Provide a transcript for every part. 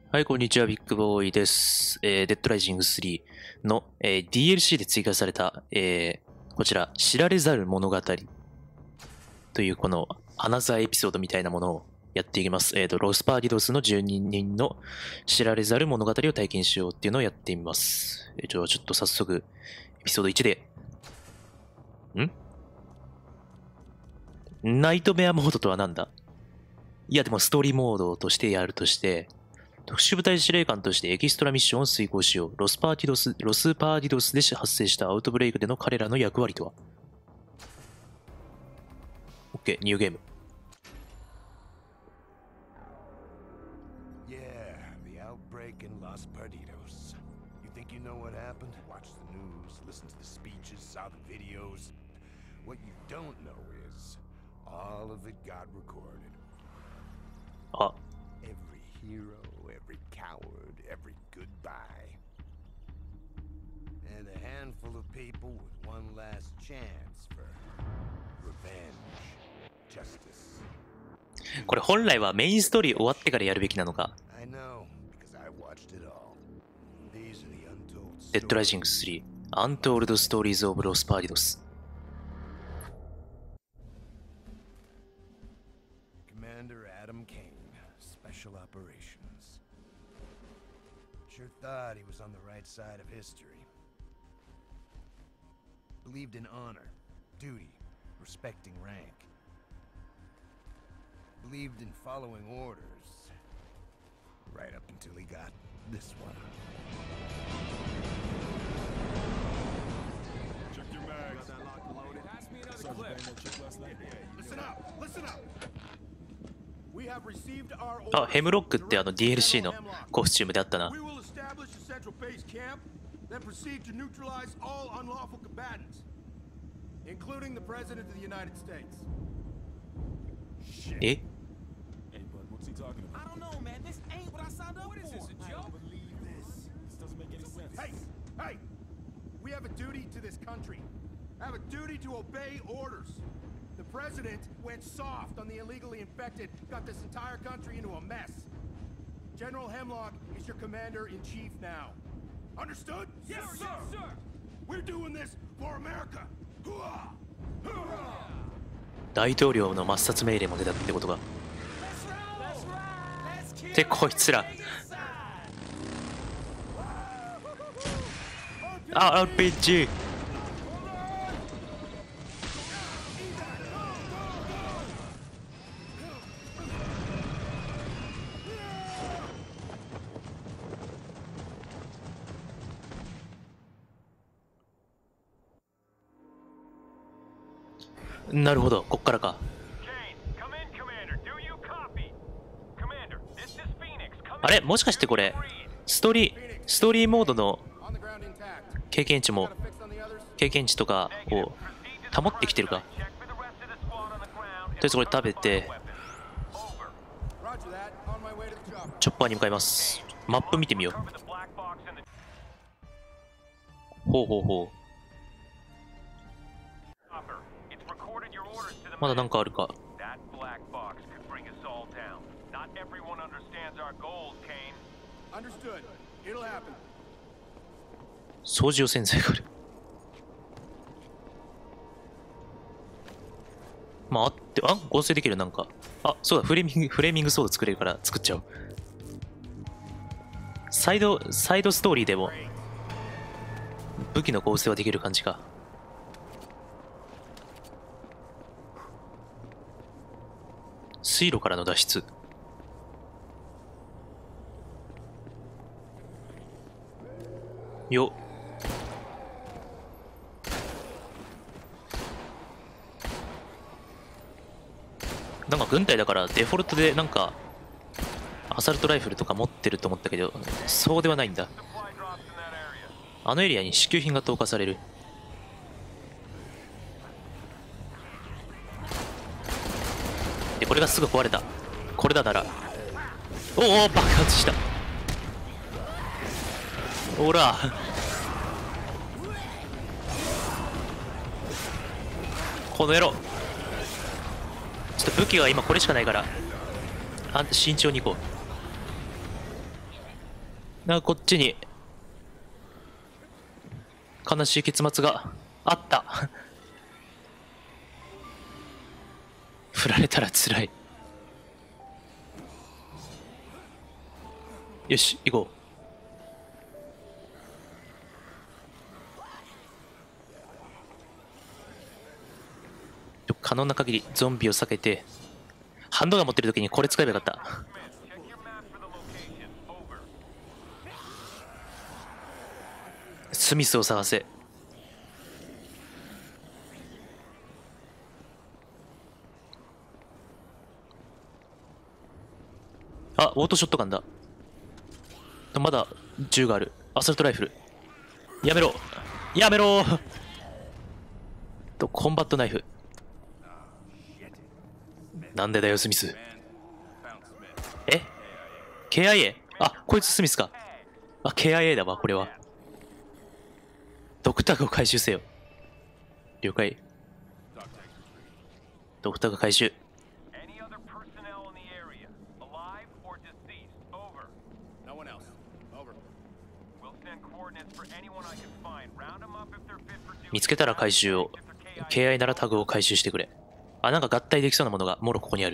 はい、こんにちは、ビッグボーイです。デッドライジング3の、DLC で追加された、こちら、知られざる物語というこのアナザーエピソードみたいなものをやっていきます。ロスパーディドスの住人の知られざる物語を体験しようっていうのをやってみます。ちょっと早速、エピソード1で、ナイトメアモードとはなんだ？いや、でもストーリーモードとしてやるとして、特殊部隊司令官としてエキストラミッションを遂行しよう。ロスパーディドスで発生したアウトブレイクでの彼らの役割とは？ OK、ニューゲーム。 Yeah, the outbreak in Los Perdidos. You think you know what happened? Watch the news, listen to the speeches, saw the videos. What you don't know is all of it got recorded. あ、 Every hero, every coward, every goodbye. And a handful of people with one last chance for revenge, justice. これ本来はメインストーリー終わってからやるべきなのか。 I know, because I watched it all. These are the untold デッドライジング3 Untold Stories of Los Perdidos。 Commander Adam Kane, Special Operations. Sure thought he was on the right side of history. Believed in honor, duty, respecting rank. Believed in following orders. Right up until he got this one. Check your mags. Got that locked and loaded. Pass me another clip. Listen up! Listen up! We have received our あ、ヘムロックってDLC のコスチュームであったな。 We will establish a central base camp, then proceed to neutralize all unlawful combatants, including the President of the United States. え？ Hey, bud, what's he talking about? I don't know, man. This ain't what I signed up for. What is this, a joke? Believe this. This doesn't make any sense. Hey! Hey! We have a duty to this country. Have a duty to obey orders. The president went soft on the illegally infected, got this entire country into a mess. General Hemlock is your commander-in-chief now. Understood? Yes, sir. Yes, sir. We're doing this for America. Hoorah! Hoorah! 大統領の抹殺命令も出たってことか。で、こいつら。あ、RPG。なるほど、こっからか。あれ、もしかしてこれストーリーモードの On the ground intact. 経験値も Got a fix on the others? 経験値とかを保ってきてるか。とりあえずこれ食べて Roger that. On my way to the chopper. チョッパーに向かいます。マップ見てみよう。ほうほうほう。まだなんかあるか。 Understood. It'll happen. 掃除用洗剤がある。まああって、あ、合成できるなんか。あ、そうだ、フレーミングソード作れるから作っちゃおう。サイドストーリーでも武器の合成はできる感じか。水路からの脱出。よっ。なんか軍隊だからデフォルトでなんかアサルトライフルとか持ってると思ったけど、そうではないんだ。あのエリアに支給品が投下される。で、これがすぐ壊れた。これだなら。おお、爆発した。ほら。この野郎。ちょっと武器は今これしかないから慎重に行こう。 なんかこっちに悲しい結末があった振られたら辛い。よし行こう。可能な限りゾンビを避けて、ハンドガン持ってる時にこれ使えばよかった。スミスを探せ。あ、オートショットガンだ。まだ銃がある。アサルトライフル。やめろやめろと、コンバットナイフ。なんでだよスミス。え KIA？ あ、こいつスミスか。あ、KIA だわこれは。ドクターグを回収せよ。了解。ドクターグ回収。見つけたら回収を。KI ならタグを回収してくれ。あ、なんか合体できそうなものがもろここにある。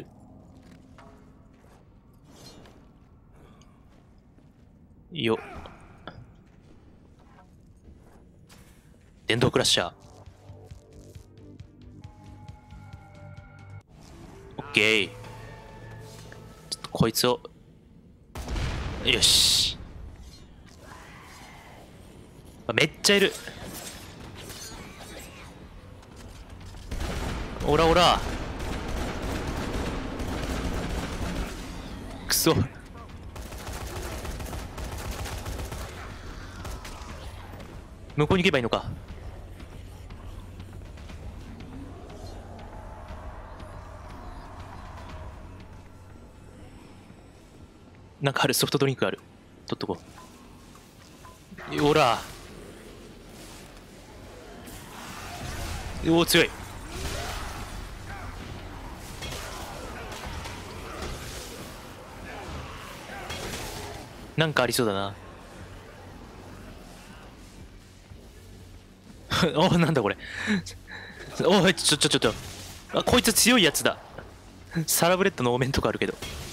よ。電動クラッシャー。オッケー。ちょっとこいつを。よし。めっちゃいる。おらおら。くそ。向こうに行けばいいのか。なんかある。ソフトドリンクある。取っとこう。おら。おお強い。なんかありそうだなお、なんだこれおい、ちょっと。あ、こいつ強いやつだ。サラブレッドのお面とかあるけど。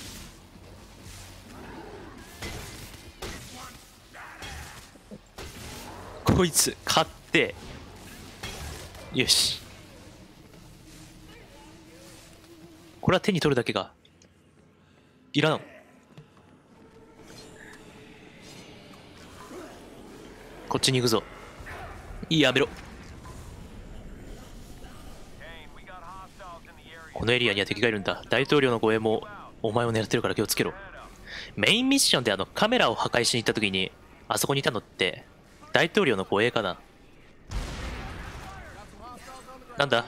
こいつ買って。よし。これは手に取るだけがいらん。こっちに行くぞ。やめろ。このエリアには敵がいるんだ。大統領の護衛もお前を狙ってるから気をつけろ。メインミッションでカメラを破壊しに行った時にあそこにいたのって大統領の護衛かな。なんだ。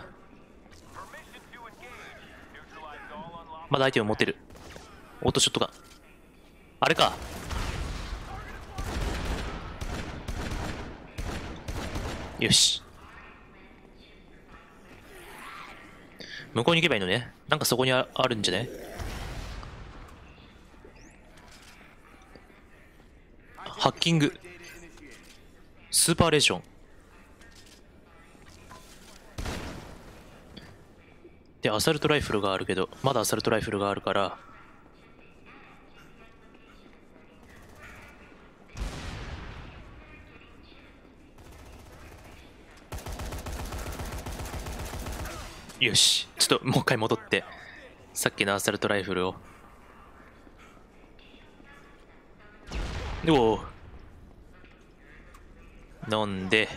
まだアイテム持ってる。オートショットガン。あれか。よし。向こうに行けばいいのね。なんかそこにあるんじゃね。ハッキング。スーパーレーション。で、アサルトライフルがあるけど、まだアサルトライフルがあるから、よし。ちょっともう一回戻って、さっきのアサルトライフルを。おお。飲んで、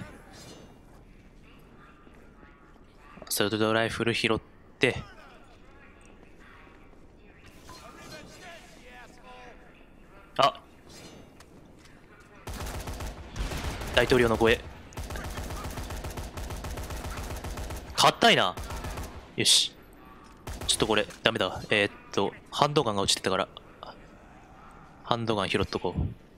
アサルトライフル拾って、あ、大統領の護衛。硬いな。よし。ちょっとこれ、ダメだ。ハンドガンが落ちてたから、ハンドガン拾っとこ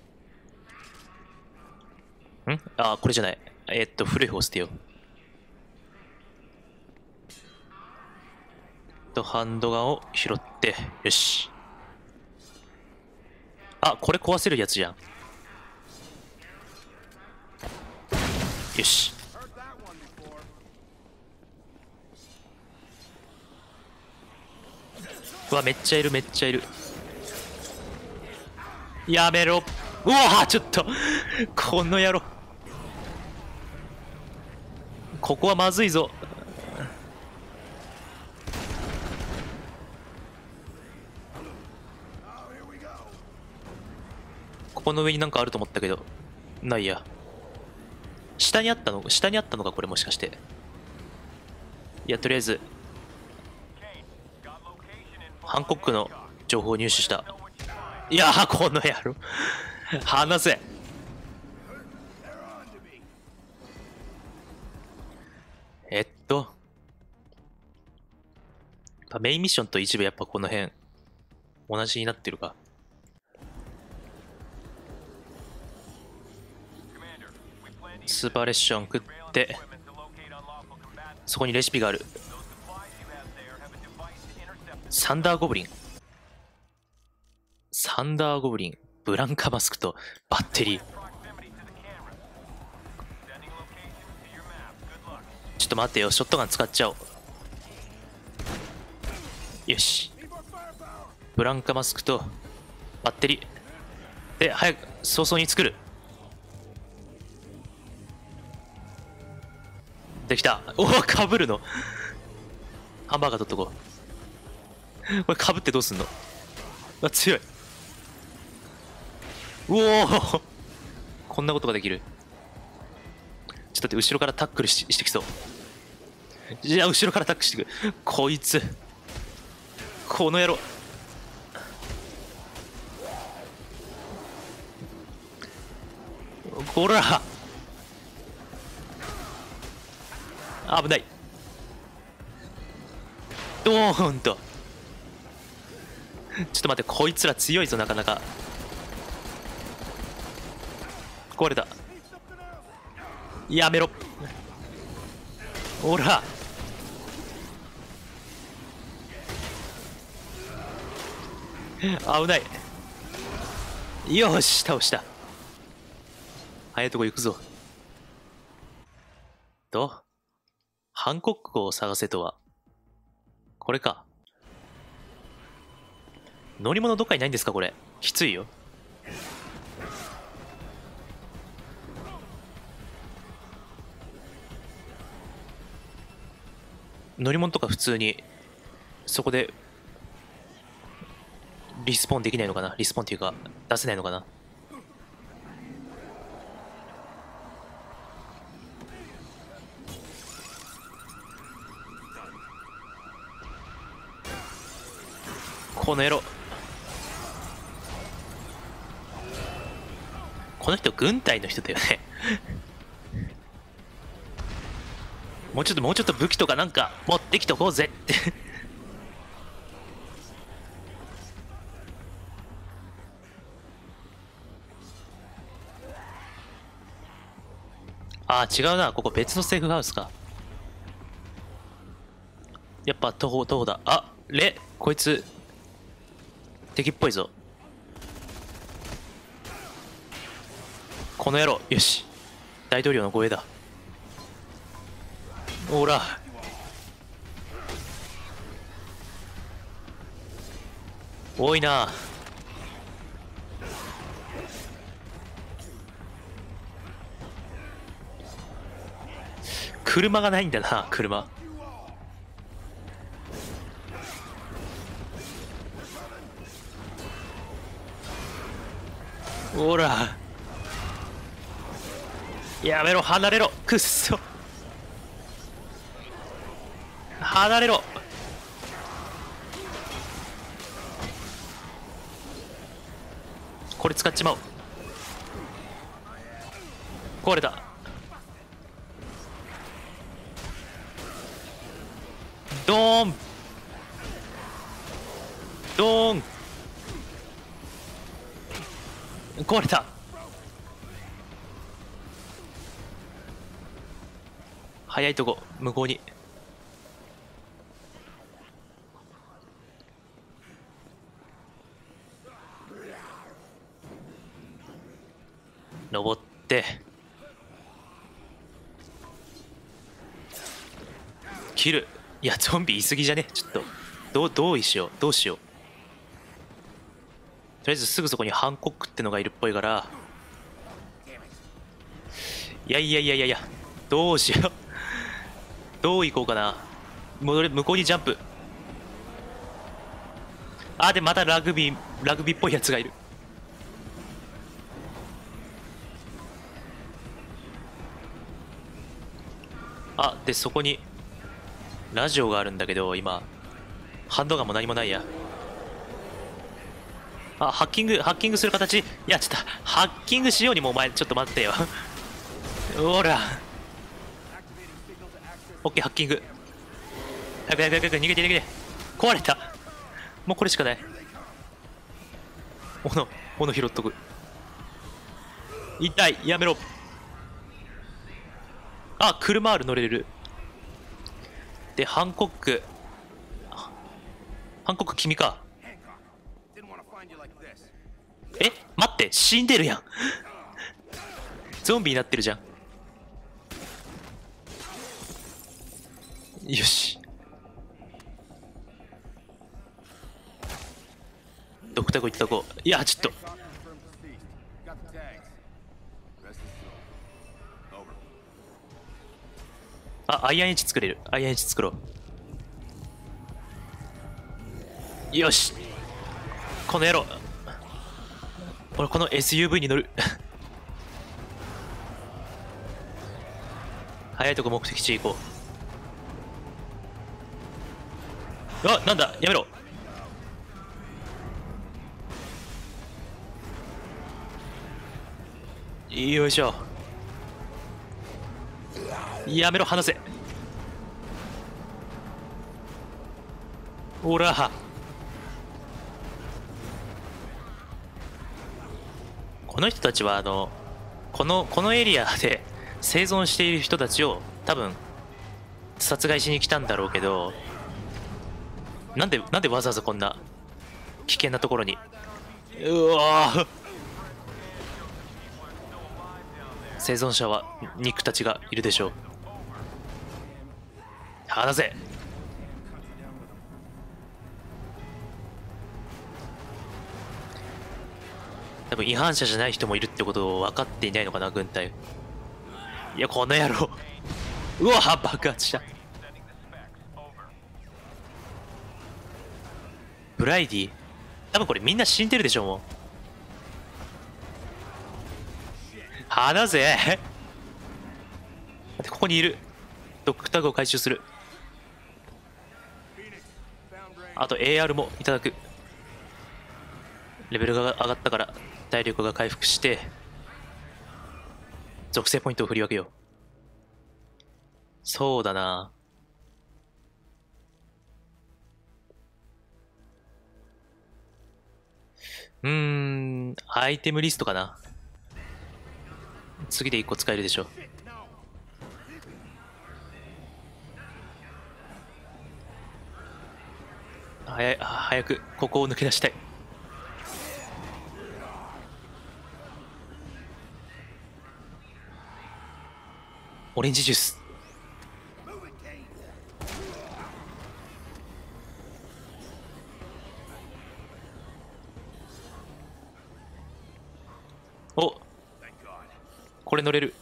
う。あ、これじゃない。古い方捨てよう。ハンドガンを拾って、よし。あ、これ壊せるやつじゃん。 よし。 Heard that one before. うわ、めっちゃいる、めっちゃいる。やめろ。うわ、ちょっとこの野郎。ここはまずいぞ。ここの上になんかあると思ったけどないや。下にあったのか、これもしかして。いや、とりあえずハンコックの情報を入手した。いやー、この野郎話せ。メインミッションと一部やっぱこの辺同じになってるか。スーパーレッション食って、そこにレシピがある。サンダーゴブリン、ブランカマスクとバッテリー。ちょっと待ってよ、ショットガン使っちゃおう。よし、ブランカマスクとバッテリーで早く早々に作る。できた。おお、かぶるの。ハンバーガー取っとこう。これかぶってどうすんの。あ、強い。おお、こんなことができる。ちょっと待って、後ろからタックルしてきそう。じゃあ後ろからタックルしてくる。こいつ、この野郎。こら、危ない。ドーンと。ちょっと待って、こいつら強いぞ、なかなか。壊れた。やめろ。ほら、危ない。よし、倒した。早いとこ行くぞ。ハンコックを探せとはこれか。乗り物どっかにないんですか、これ。きついよ。乗り物とか普通にそこでリスポーンできないのかな。リスポーンっていうか出せないのかな。この野郎。この人軍隊の人だよねもうちょっと武器とかなんか持ってきとこうぜってあー、違うな、ここ別のセーフハウスか。やっぱ徒歩だ。あ、こいつ敵っぽいぞ。この野郎。よし、大統領の護衛だ。ほら、多いな。車がないんだな、車。ほら、やめろ、離れろ、くっそ、離れろ。これ使っちまおう。壊れた。ドーンドーン。壊れた。早いとこ、向こうに。登って、 キル。いやゾンビいすぎじゃね。ちょっとどうしようどうしよう。とりあえずすぐそこにハンコックってのがいるっぽいから、いやどうしよう。どう行こうかな。向こうにジャンプ。あ、でまたラグビーっぽいやつがいる。あ、でそこにラジオがあるんだけど、今ハンドガンも何もないや。あ、ハッキングする形。いやちょっとハッキングしようにもお前ちょっと待ってよ。ほらオッケー、ハッキング。早く逃げて。壊れた。もうこれしかない。斧拾っとく。痛い、やめろ。あ、車ある、乗れる。でハンコック君か。え、待って、死んでるやん。ゾンビになってるじゃん。よし、ドクター行ったとこ。いやちょっとアイアンエッジ作れる。アイアンエッジ作ろう。よし、この野郎。俺この SUV に乗る。早いとこ目的地行こう。あ、なんだ、やめろ。よいしょ。やめろ、離せ。おら、この人たちはこのエリアで生存している人たちを多分殺害しに来たんだろうけど、なんでわざわざこんな危険なところに。うわー、生存者は肉たちがいるでしょう。離せ。多分違反者じゃない人もいるってことを分かっていないのかな、軍隊。いやこの野郎。うわ、爆発した。ブライディ、多分これみんな死んでるでしょ。もう離せ。だってここにいる。ドッグタグを回収する。あと AR もいただく。レベルが上がったから体力が回復して属性ポイントを振り分けよう。そうだな、アイテムリストかな。次で1個使えるでしょ。早くここを抜け出したい。オレンジジュース。お、これ乗れる。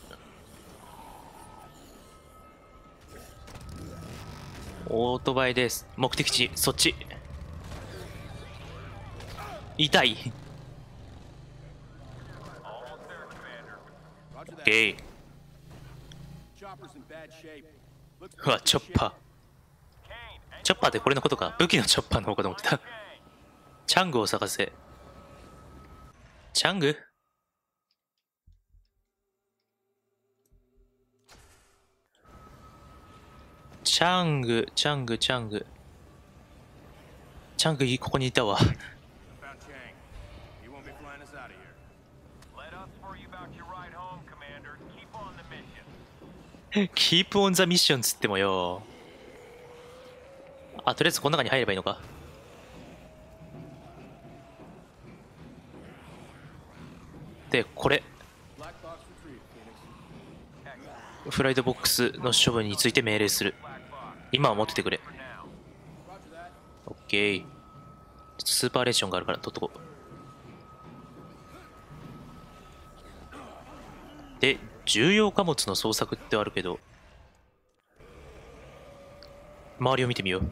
オートバイです。目的地そっち。痛い。オッケー。うわ、チョッパー。チョッパーってこれのことか。武器のチョッパーの方かと思ってた。チャングを探せ。チャング、チャングここにいたわ。キープオンザミッションつってもよ。あ、とりあえずこの中に入ればいいのか。でこれフライトボックスの処分について命令する。 今は持っててくれ。オッケー。ちょっとスーパーレーションがあるから取っとこう。で、重要貨物の捜索ってあるけど、周りを見てみよ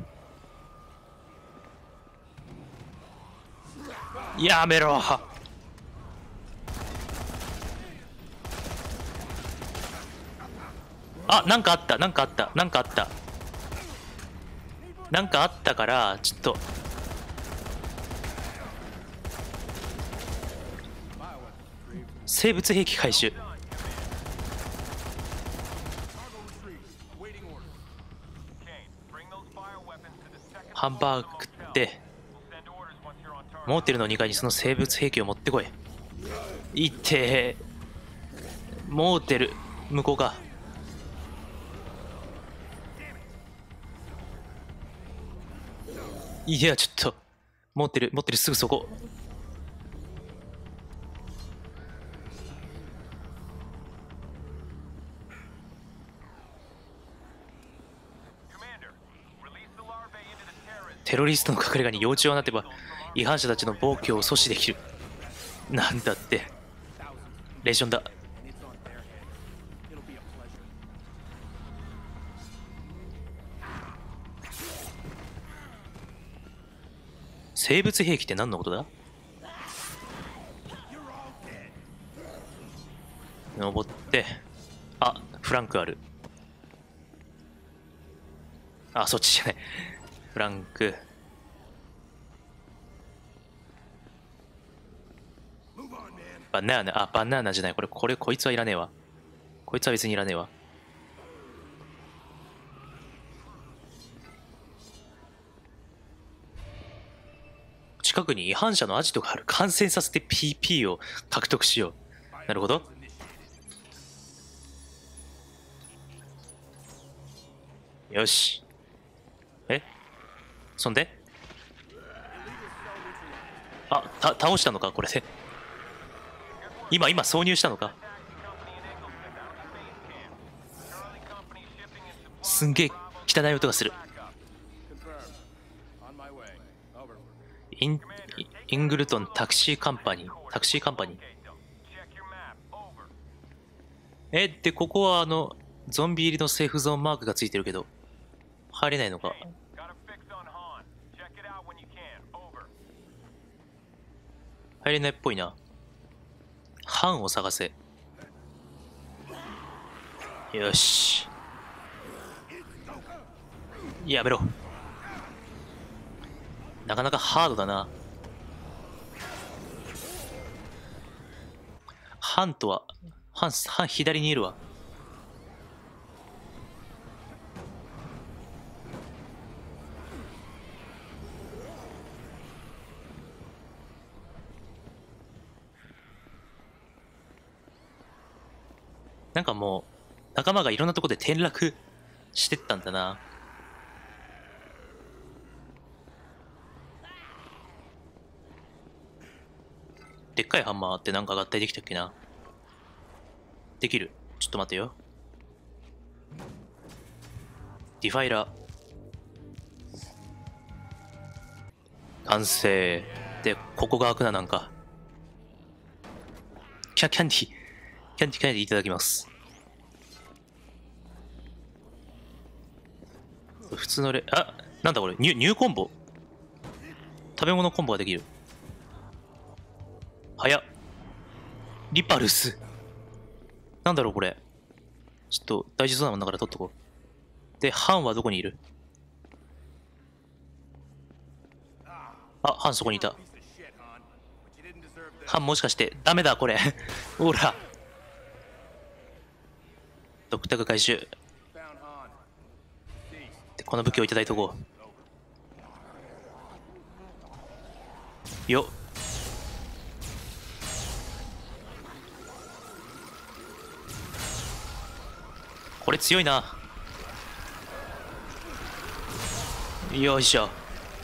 う。やめろ。あ、なんかあった、なんかあった、なんかあった。なんかあったから、ちょっと。生物兵器回収。ハンバーグ食って、モーテルの2階にその生物兵器を持ってこい。いってー。モーテル、向こうか。いや、ちょっと。持ってるすぐそこ。テロリストの隠れ家に幼虫を放てば違反者たちの暴挙を阻止できる。なんだって。レーションだ。生物兵器って何のことだ？登って、あ、フランクある。あ、そっちじゃない。フランク。バナナ、あ、バナナじゃない。こいつはいらねえわ。こいつは別にいらねえわ。近くに違反者のアジトがある。感染させて PP を獲得しよう。なるほど。よし。そんで倒したのかこれで。今挿入したのか。すんげえ汚い音がする。イングルトンタクシーカンパニー。で、ここはゾンビ入りのセーフゾーンマークがついてるけど、入れないのか。入れないっぽいな。班を探せ。よし。やめろ。なかなかハードだな。班左にいるわ。なんかもう仲間がいろんなとこで転落してったんだな。でっかいハンマーってなんか合体できたっけな。できる。ちょっと待てよ。ディファイラー完成で、ここが開くな。なんかキャンディいただきます。普通のなんだこれ、ニューコンボ。食べ物コンボができる。早っ。リパルス。なんだろうこれ。ちょっと大事そうなもんだから取っとこう。で、ハンはどこにいる？あ、ハンそこにいた。ハンもしかしてダメだこれ。ほら。ドクター回収。で、この武器をいただいとこう。よっ。これ強いな。よいしょ。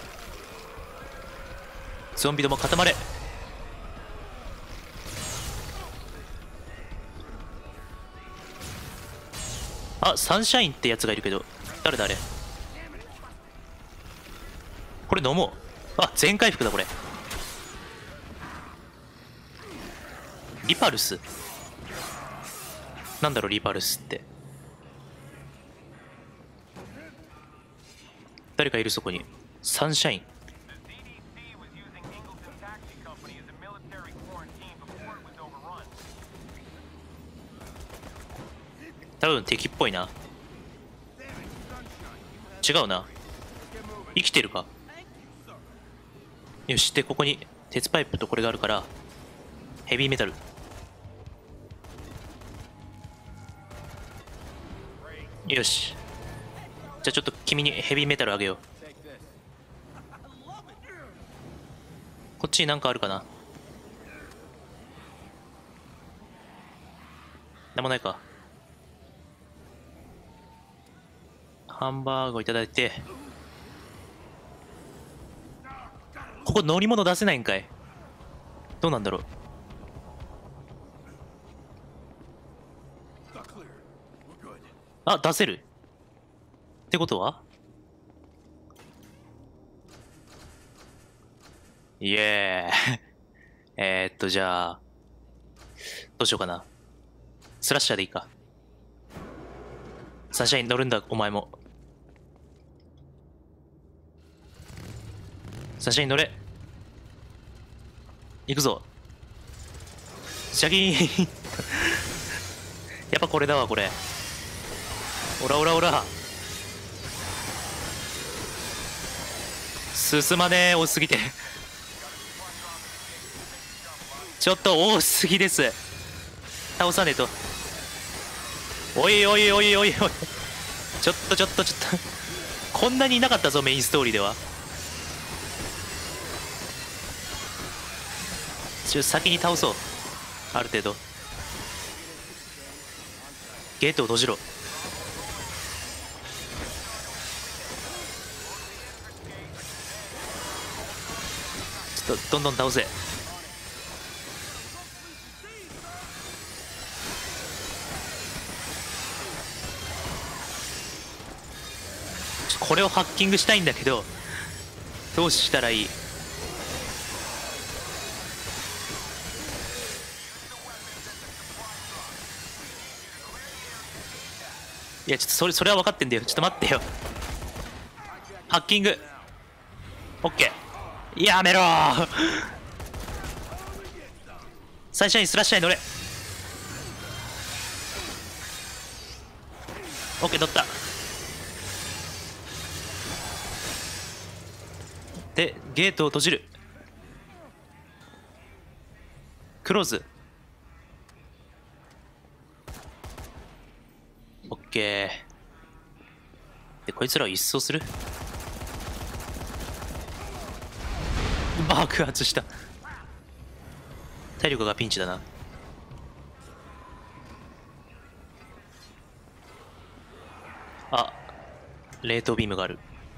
ゾンビども固まれ。あ、サンシャインってやつがいるけど、誰だあれ。 これ飲もう。あ、全回復だこれ。リパルスなんだろう、リパルスって。誰かいる、そこに。サンシャイン。多分敵っぽいな。違うな。生きてるか。よし、でここに鉄パイプとこれがあるからヘビーメタル。よし、じゃあちょっと君にヘビーメタルあげよう。こっちになんかあるかな。なんもないか。ハンバーグをいただいて、ここ乗り物出せないんかい。どうなんだろう。あ、出せるってことは、イエーイ。じゃあどうしようかな。スラッシャーでいいか。サンシャイン乗るんだ、お前も。サンシャイン乗れ。行くぞ。シャキーンやっぱこれだわ、これ。オラオラオラ。進まねえ、多すぎてちょっと多すぎです。倒さねえと。おいおいおいおいおい、ちょっとこんなにいなかったぞ、メインストーリーでは。先に倒そう、ある程度。ゲートを閉じろ。ちょっとどんどん倒せ。これをハッキングしたいんだけど、どうしたらいい。いや、ちょっとそれは分かってんだよ。ちょっと待ってよ。ハッキング OK。 やめろーサンシャインスラッシャーに乗れ。 OK、 乗った。でゲートを閉じる。クローズ。 OK でこいつらを一掃する。爆発した。体力がピンチだな。あ、冷凍ビームがある。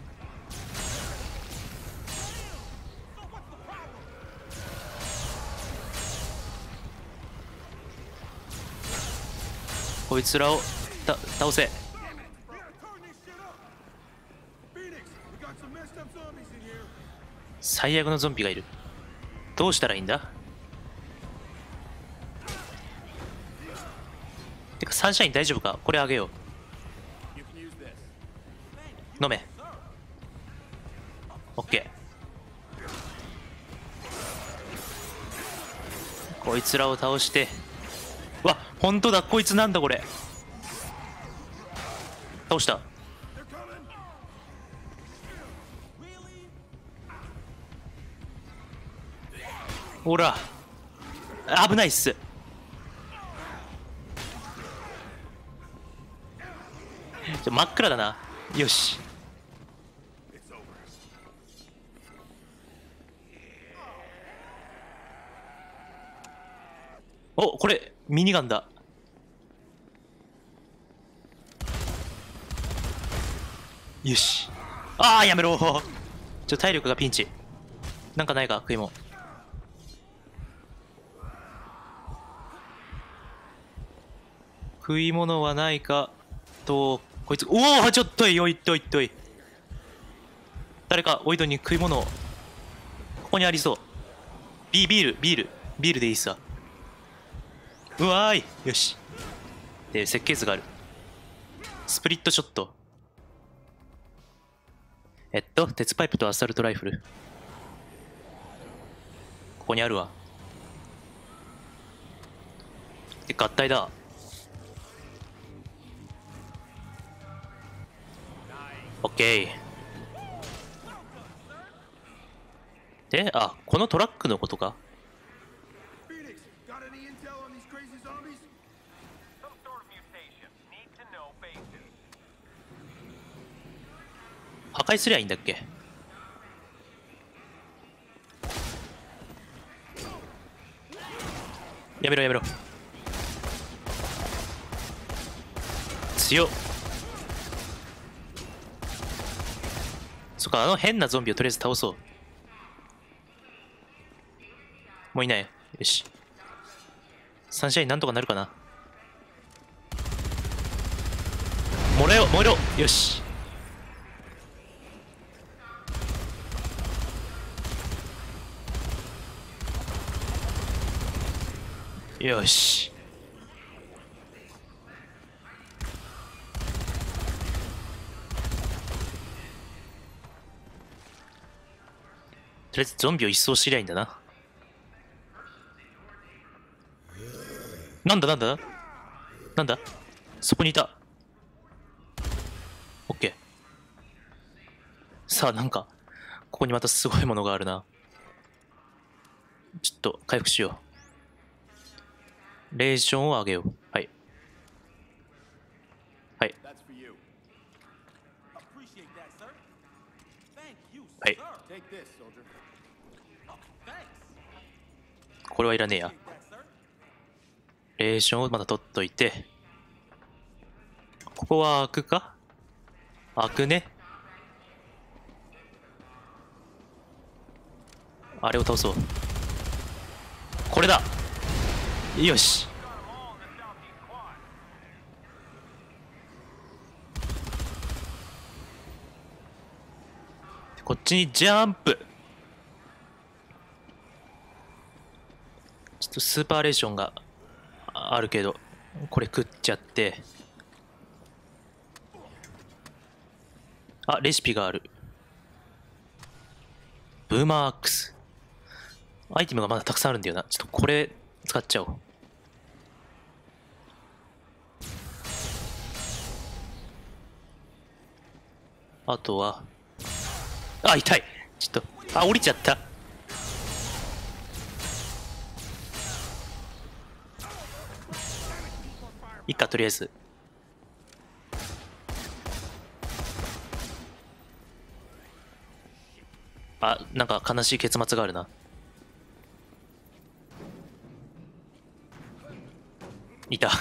こいつらを倒せ。最悪のゾンビがいる。どうしたらいいんだ。てかサンシャイン大丈夫か。これあげよう。飲め。 OK。 こいつらを倒して。うわ、本当だ、こいつなんだこれ。倒した。ほら危ないっす。真っ暗だな。よし。お、これミニガンだ。よし。ああ、やめろ。体力がピンチ。なんかないか、食い物。食い物はないかと。こいつ、おお、ちょっとい、おいっといっとい。 誰かおいどんに食い物を。ここにありそう。ビールでいいさ。うわーい、よし。で設計図がある。スプリットショット。鉄パイプとアサルトライフル。ここにあるわ。で合体だ。オッケー。で、あ、このトラックのことか。 Phoenix, got any intel on these crazy zombies? Some sort of mutation. Need to know basis. 破壊すりゃいいんだっけ。やめろやめろ。強っ。そっか、あの変なゾンビをとりあえず倒そう。もういない。よし。サンシャインなんとかなるかな。燃えろよし。よし。とりあえずゾンビを一掃しりゃいいんだな。なんだそこにいた。オッケー。さあ、なんかここにまたすごいものがあるな。ちょっと回復しよう。レーションを上げよう。はいはい That's for you. Appreciate that, sir. Thank you, Hey. sir. Take this, soldier. Oh, thanks. これはいらねえや。 Appreciate that, sir. レーションをまだ取っといて。ここは開くか。開くね。あれを倒そう。これだ。よし。こっちにジャンプ。ちょっとスーパーレーションがあるけど、これ食っちゃって。あ、レシピがある。ブーマーアックス。アイテムがまだたくさんあるんだよな。ちょっとこれ使っちゃおう。あとは、あ、痛い。ちょっと、あ、降りちゃった。いいか、とりあえず。あ、なんか悲しい結末があるな。いた。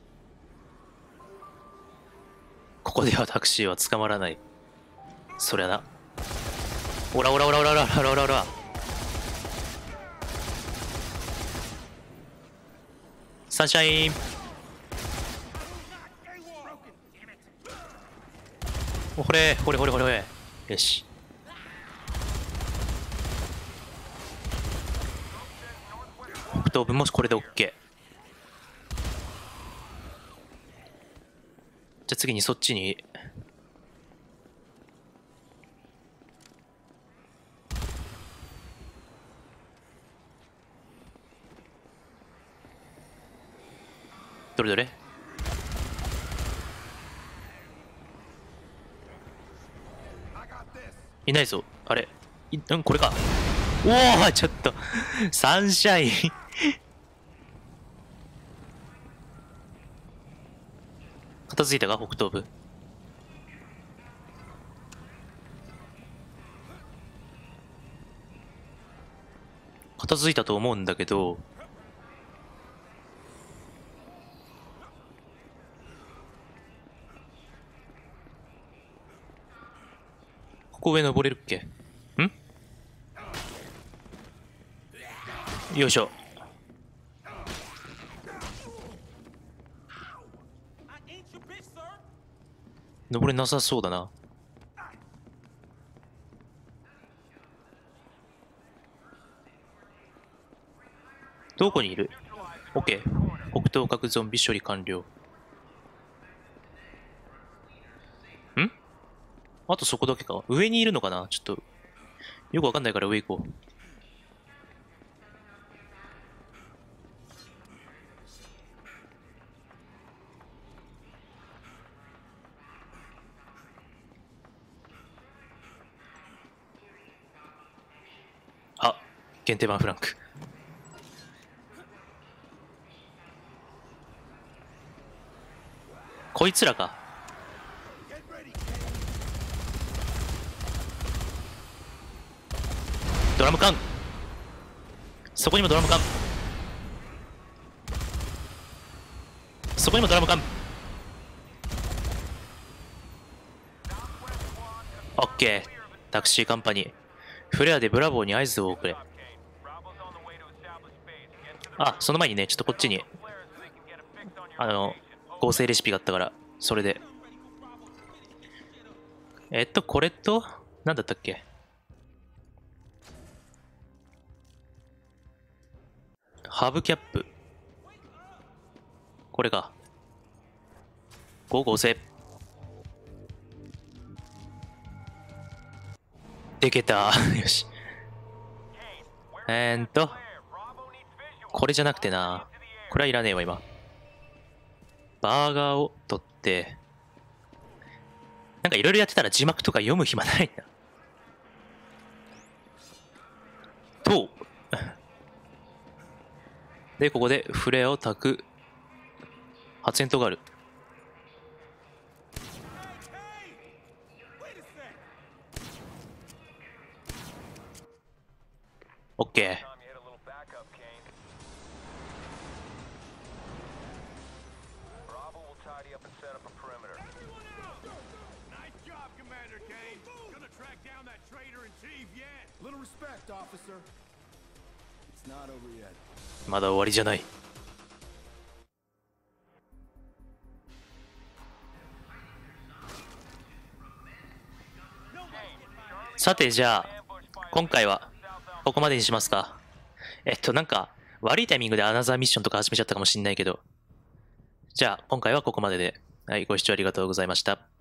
ここではタクシーは捕まらない。そりゃな。オラオラオラオラオラオラオラオラ。サンシャイン。ほれほれほれほれほれ。よし。北東部もこれで OK。じゃあ次にそっちに。どれどれ。いないぞ。あれ、これか。おお、ちょっとサンシャイン片付いたか、北東部。片付いたと思うんだけど、ここ上登れるっけ。んよいしょ。登れなさそうだな。 どこにいる？ OK。北東核ゾンビ処理完了。ん？あとそこだけか。上にいるのかな？ちょっと、よくわかんないから上行こう。あ、限定版フランク。こいつらか。ドラム缶。そこにもドラム缶。そこにもドラム缶。オッケー。タクシーカンパニー。フレアでブラボーに合図を送れ。あ、その前にね、ちょっとこっちに合成レシピがあったから、それで。これと、なんだったっけ？ハブキャップ。これか。合成。でけた。よし。これじゃなくてな。これはいらねえわ、今。バーガーを取って、なんかいろいろやってたら字幕とか読む暇ないな。と、で、ここでフレアを焚く発煙筒がある。オッケー。まだ終わりじゃない。さて、じゃあ今回はここまでにしますか。なんか悪いタイミングでアナザーミッションとか始めちゃったかもしんないけど、じゃあ今回はここまでで、はい、ご視聴ありがとうございました。